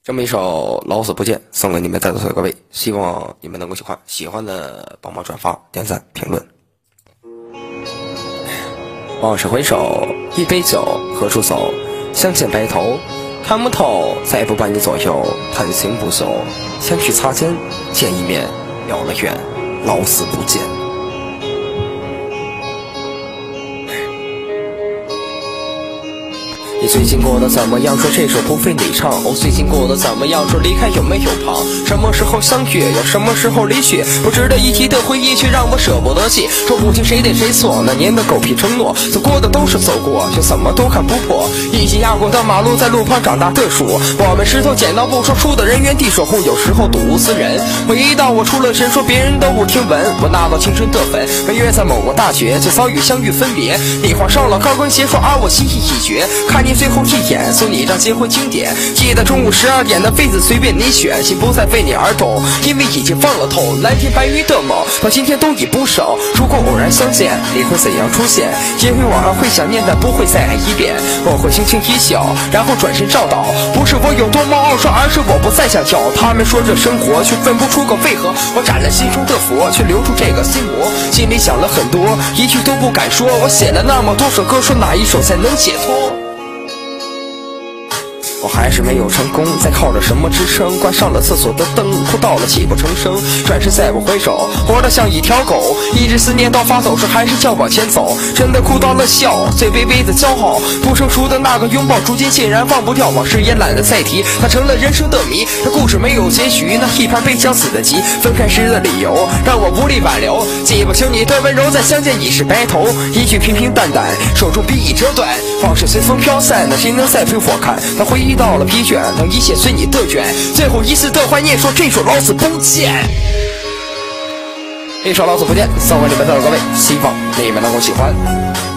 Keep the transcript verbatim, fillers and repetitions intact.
这么一首老死不见送给你们在座的各位，希望你们能够喜欢，喜欢的帮忙转发、点赞、评论。往事回首，一杯酒，何处走？相见白头，看不透，再不伴你左右，谈情不休。相去擦肩，见一面，了了缘，老死不见。你最近过得怎么样？说这首不非你唱。我最近过得怎么样？说离开有没有旁？什么时候相遇？又什么时候离去？不值得一提的回忆，却让我舍不得记。说不清谁对谁错，那年的狗屁承诺，走过的都是走过，却怎么都看不破。一起压过的马路，在路旁长大的树，我们石头剪刀布，说出的人原地守护，有时候睹物思人。回忆到我出了神，说别人都不听闻，我那道青春的粉，被约在某个大学，却早已相遇分别。你换上了高跟鞋，说而我心意已决，看你最后一眼，送你一张结婚经典。记得中午十二点的位子随便你选，心不再为你而动，因为已经放了痛。蓝天白云的梦，到今天都已不少。如果偶然相见，你会怎样出现？也许我还会想念，但不会再爱一遍。我会轻轻一笑，然后转身照倒。不是我有多么傲爽，而是我不再想叫。他们说这生活，却分不出个为何。我斩了心中的佛，却留住这个心魔。心里想了很多，一句都不敢说。我写了那么多首歌，说哪一首才能解脱？我还是没有成功，再靠着什么支撑？关上了厕所的灯，哭到了泣不成声。转身再不回首，活得像一条狗，一直思念到发抖时，还是叫往前走。真的哭到了笑，最卑微的骄傲。不成熟的那个拥抱，如今竟然忘不掉，往事也懒得再提，它成了人生的谜。这故事没有结局，那一盘悲将死的急。分开时的理由，让我无力挽留。记不清你的温柔，再相见已是白头。一句平平淡淡，手中笔已折断，往事随风飘散，那谁能再陪我看？当回忆到了疲倦，当一切随你的卷，最后一次的怀念，说这首老死不见。一首老死不见送给你们的各位，希望你们能够喜欢。